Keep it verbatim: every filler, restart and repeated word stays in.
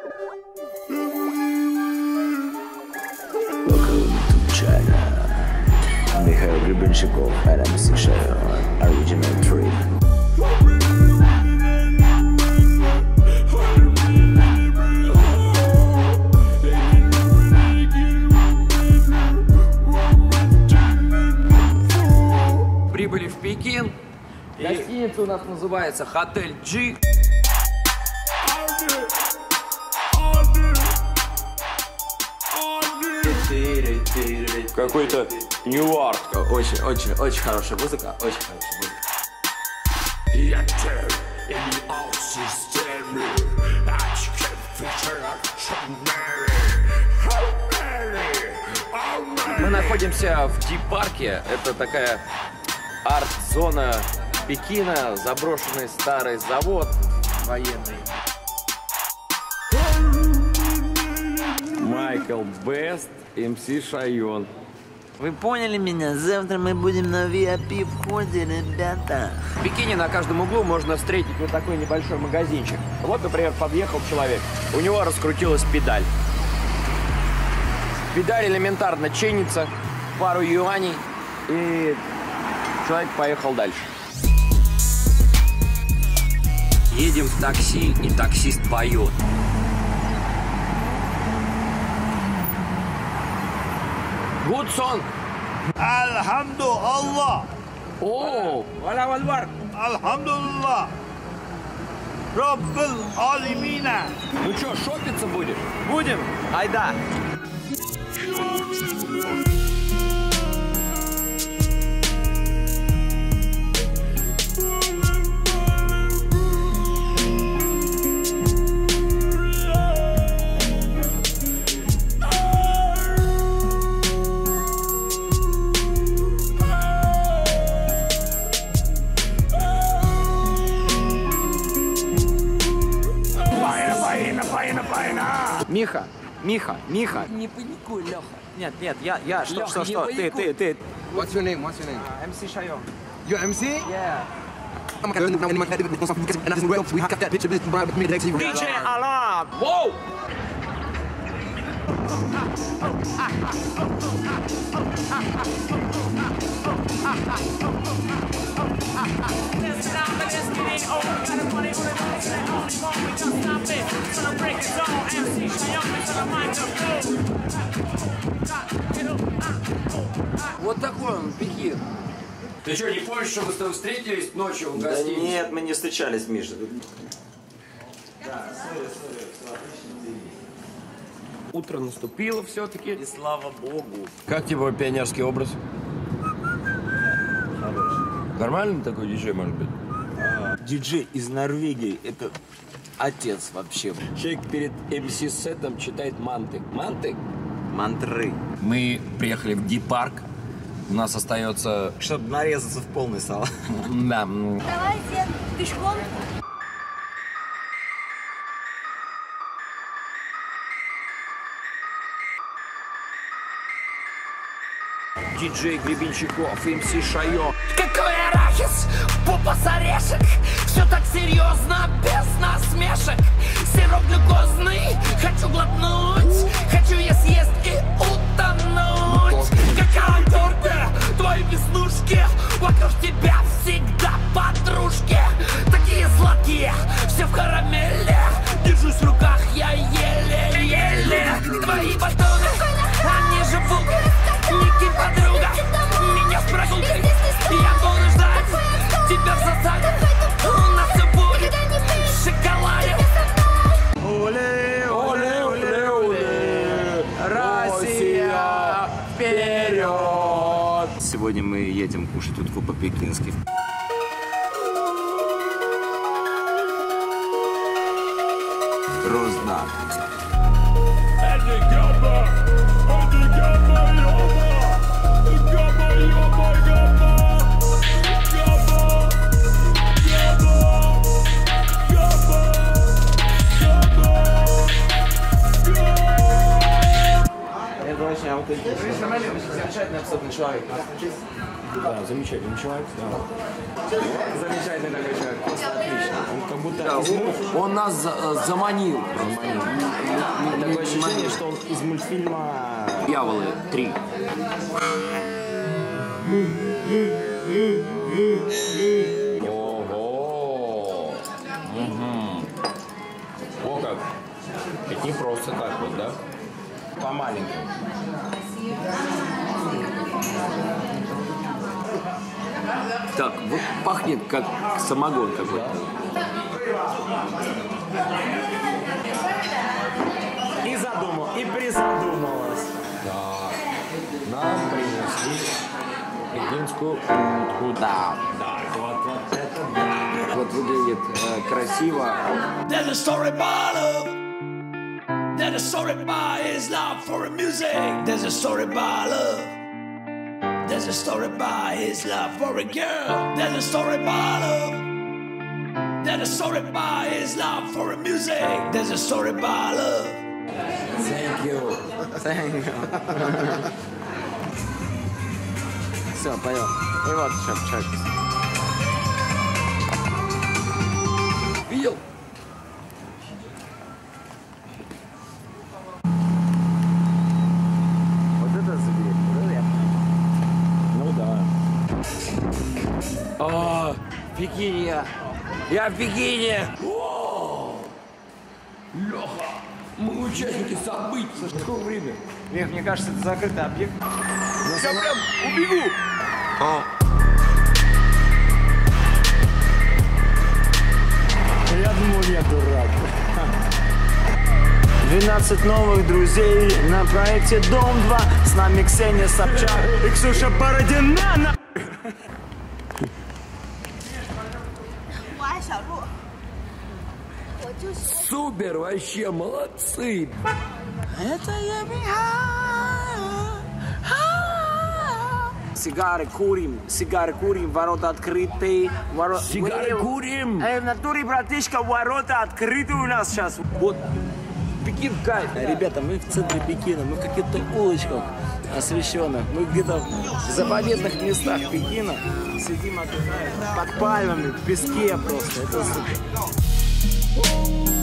Welcome to China. Mikhail Grebenshikov and эм си Shayon, original trip. Прибыли в Пекин. И... Гостиница у нас называется Hotel G. Какой-то Ньюарк. Очень, очень, очень хорошая музыка, очень хорошая музыка. Мы находимся в Ди-парке. Это такая арт-зона Пекина, заброшенный старый завод военный. Майкл Бест, эм си Shayon. Вы поняли меня? Завтра мы будем на ви ай пи входе, ребята. В Пекине на каждом углу можно встретить вот такой небольшой магазинчик. Вот, например, подъехал человек, у него раскрутилась педаль. Педаль элементарно чинится, пару юаней, и человек поехал дальше. Едем в такси, и таксист поет. Good song. Alhamdulillah. О, валя вальвар. Alhamdulillah. Rabbil Alimina. Ну что, шопиться будешь? Будем. Айда. Миха, Миха, Миха. Не паникуй, Леха. Нет, нет, я, я, что, Леха, что, не что, ты, паникуй. ты, ты. What's your name? What's your name? эм си Shayon. You're эм си? Yeah. Диджей Алам! Воу! Вот такой он, Пекин. Ты что, не помнишь, что мы с тобой встретились ночью в Да гостинице? нет, мы не встречались, Миша. Утро наступило все-таки. И слава богу. Как тебе мой пионерский образ? Нормальный такой диджей, может быть? Диджей из Норвегии, это отец вообще. Человек перед эм си-сетом читает манты. Манты? Мантры. Мы приехали в Ди-парк. У нас остается... Чтобы нарезаться в полный сало. Да. Давайте пешком. Диджей Гребенщиков, эм си Shayon. Какой арахис, попа с орешек. Все так серьезно, без насмешек. Сироп глюкозный, хочу глотнуть. Хочу я съесть и утонуть. Какая гордая, твои веснушки. Вокруг тебя всегда подружки. Такие сладкие, все в карамели. Держусь в руках я еле-еле. Твои батоны, они живут. Никим подруга, меня с прогулкой. Я буду ждать тебя в засаде. У нас все будет в шоколаде. Оле, оле, оле, оле. Россия, вперед! Сегодня мы едем кушать утку по-пекински. Рознак. Это очень Замечательный, абсолютно человек. Да, замечательный человек. Да. Замечательный такой человек. Просто отлично. Он как будто Да, из он, мульт- он нас за- заманил. Такое ощущение, что он из мультфильма. Дьяволы три. Ого! Угу. О как! Это не просто так вот, да? По маленькому. Так, вот пахнет как самогон какой-то. И задумал, и призадумалась. Так, нам принесли пекинскую утку. Да. Да, вот, вот это да. Вот выглядит э, красиво. There's a story by love. There's a story by his love for music. There's a story by love. There's a story by his love for a girl. There's a story by love. There's a story by his love for music. There's a story by love. Thank you. Thank you. Все, поем. И вот сейчас человек. Видел? Вот это зверь, вот это я. Ну да. О, в Пекине я. Я в Пекине. Леха, мы участники событий. Слушай, какое время? Лех, мне кажется, это закрытый объект. Я прям убегу. Я думал, я дурак. двенадцать новых друзей на проекте Дом два. С нами Ксения Собчак и Ксюша Бородина. на- 我爱小鹿，我就是。 Супер, вообще молодцы. Это я Сигары курим, сигары курим, ворота открыты. Воро... Сигары курим. Эй, в натуре, братишка, ворота открыты у нас сейчас. Вот Пекин кайф. Ребята, мы в центре Пекина, мы в каких-то улочках освещенных. Мы где-то в заповедных местах Пекина сидим, отдыхаем под пальмами, в песке просто. Это супер.